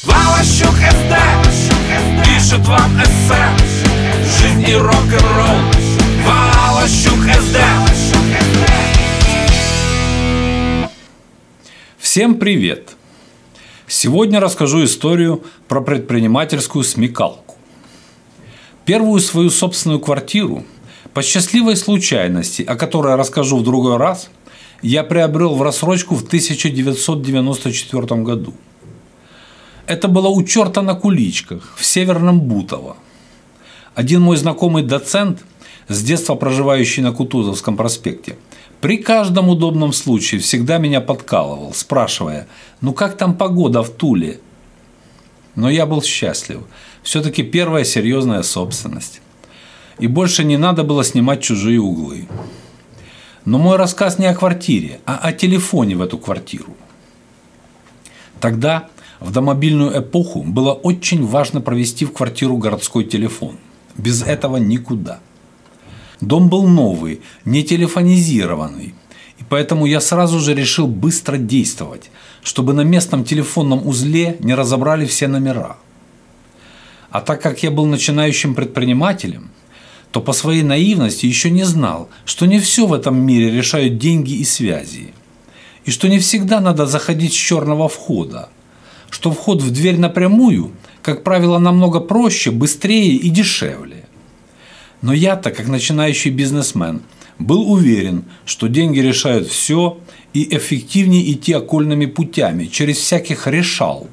Валащук СД пишет вам эссе. Жизнь и рок-н-ролл. Валащук СД. Всем привет! Сегодня расскажу историю про предпринимательскую смекалку. Первую свою собственную квартиру, по счастливой случайности, о которой расскажу в другой раз, я приобрел в рассрочку в 1994 году. Это было у черта на куличках, в Северном Бутово. Один мой знакомый доцент, с детства проживающий на Кутузовском проспекте, при каждом удобном случае всегда меня подкалывал, спрашивая: «Ну как там погода в Туле?» Но я был счастлив. Все-таки первая серьезная собственность. И больше не надо было снимать чужие углы. Но мой рассказ не о квартире, а о телефоне в эту квартиру. Тогда, в домобильную эпоху, было очень важно провести в квартиру городской телефон. Без этого никуда. Дом был новый, не телефонизированный. И поэтому я сразу же решил быстро действовать, чтобы на местном телефонном узле не разобрали все номера. А так как я был начинающим предпринимателем, то по своей наивности еще не знал, что не все в этом мире решают деньги и связи. И что не всегда надо заходить с черного входа. Что вход в дверь напрямую, как правило, намного проще, быстрее и дешевле. Но я-то, как начинающий бизнесмен, был уверен, что деньги решают все, и эффективнее идти окольными путями, через всяких решал.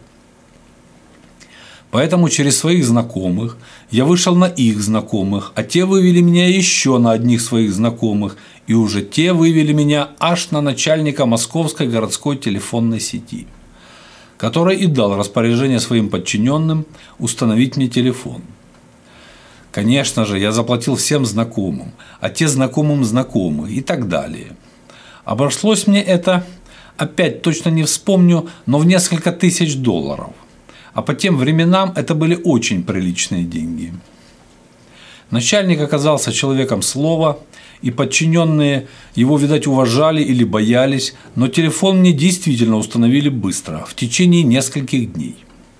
Поэтому через своих знакомых я вышел на их знакомых, а те вывели меня еще на одних своих знакомых, и уже те вывели меня аж на начальника Московской городской телефонной сети, который и дал распоряжение своим подчиненным установить мне телефон. Конечно же, я заплатил всем знакомым, а те знакомым знакомых и так далее. Обошлось мне это, опять точно не вспомню, но в несколько тысяч долларов. А по тем временам это были очень приличные деньги. Начальник оказался человеком слова, и подчиненные его, видать, уважали или боялись, но телефон мне действительно установили быстро, в течение нескольких дней.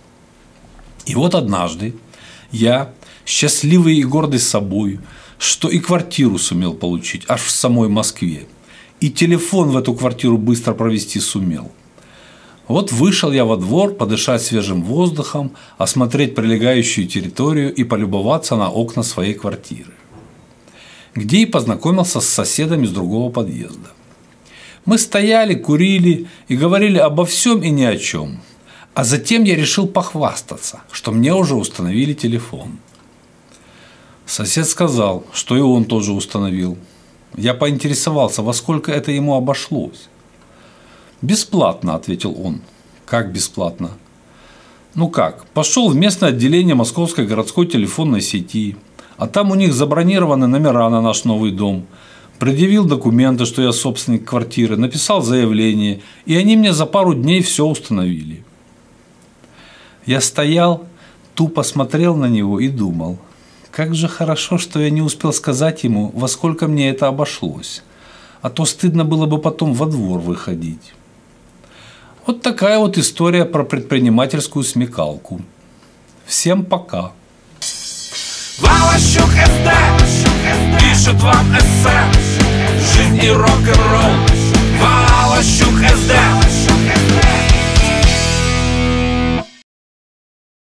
И вот однажды я, счастливый и гордый собой, что и квартиру сумел получить аж в самой Москве, и телефон в эту квартиру быстро провести сумел. Вот вышел я во двор подышать свежим воздухом, осмотреть прилегающую территорию и полюбоваться на окна своей квартиры, где и познакомился с соседами с другого подъезда. Мы стояли, курили и говорили обо всем и ни о чем. А затем я решил похвастаться, что мне уже установили телефон. Сосед сказал, что и он тоже установил. Я поинтересовался, во сколько это ему обошлось. «Бесплатно», – ответил он. «Как бесплатно?» «Ну как, пошел в местное отделение Московской городской телефонной сети, а там у них забронированы номера на наш новый дом. Предъявил документы, что я собственник квартиры, написал заявление, и они мне за пару дней все установили». Я стоял, тупо смотрел на него и думал, как же хорошо, что я не успел сказать ему, во сколько мне это обошлось, а то стыдно было бы потом во двор выходить. Вот такая вот история про предпринимательскую смекалку. Всем пока. Валащук СД пишет вам эссе. Жизнь и рок-н-ролл. Валащук СД.